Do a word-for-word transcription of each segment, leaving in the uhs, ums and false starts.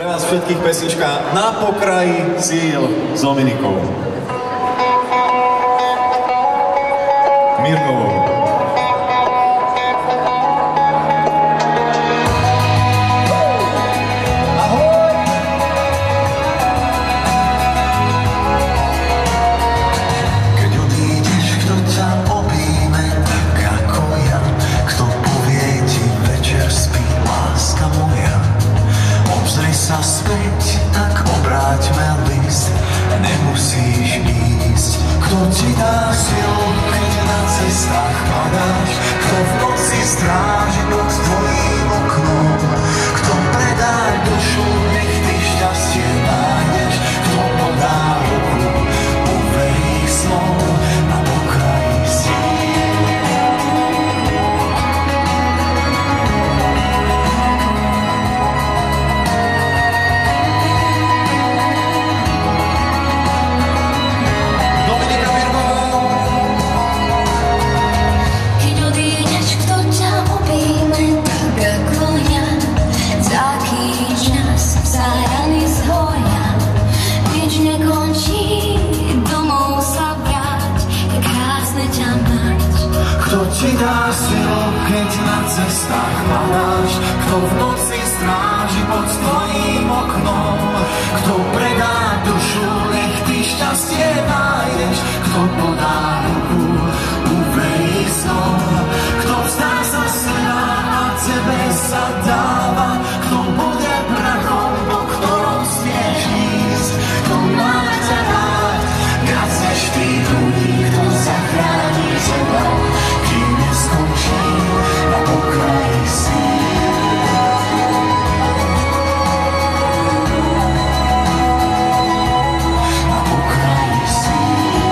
Pre vás všetkých pesnička Na pokraji síl s Dominikou Mirgovou. Späť, tak obráťme list, nemusíš ísť. Kto ti dá silu, keď na cestách padáš? Kto v noci stráži pod tvojím oknom? Kto predá dušu, nech ty šťastie nájdeš? Kto podá ruku, uverí snom na pokraji síl. Kto ti dá silu, keď na cestách padáš? Kto v noci stráži pod tvojím oknom? Kto predá dušu, nech ty šťastie nájdeš? Kto podá ruku, uverí snom? Kto vzdá sa seba a tebe sa dáva? Kto bude prachom, po ktorom smieš ísť? Kto má ťa rád, viac než ty ľudí? Kto zachráni teba, kým neskončí na pokraji síl? Na pokraji síl.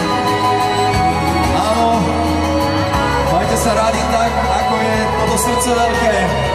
Áno, majte sa rádi tak, ako je toto srdce veľké.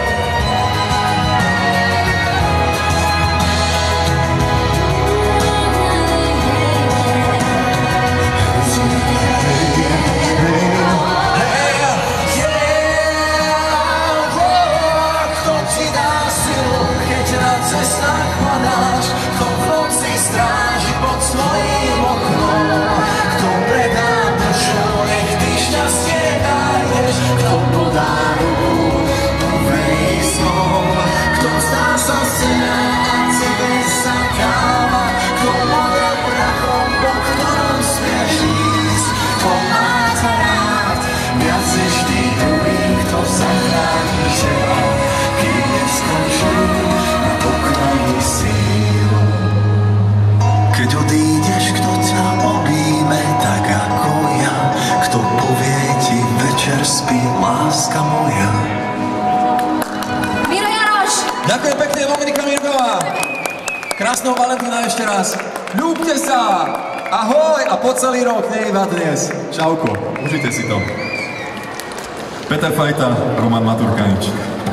Keď odídeš, kto ťa objíme tak ako ja? Kto povie ti večer spí, láska moja? Miro Jaroš! Ďakujem pekne, Dominika Mirgová. Krásneho Valentína ešte raz. Ľúbte sa! Ahoj! A po celý rok, nie iba dnes. Čauko, užite si to. Peter Fajta, Roman Maturkanič.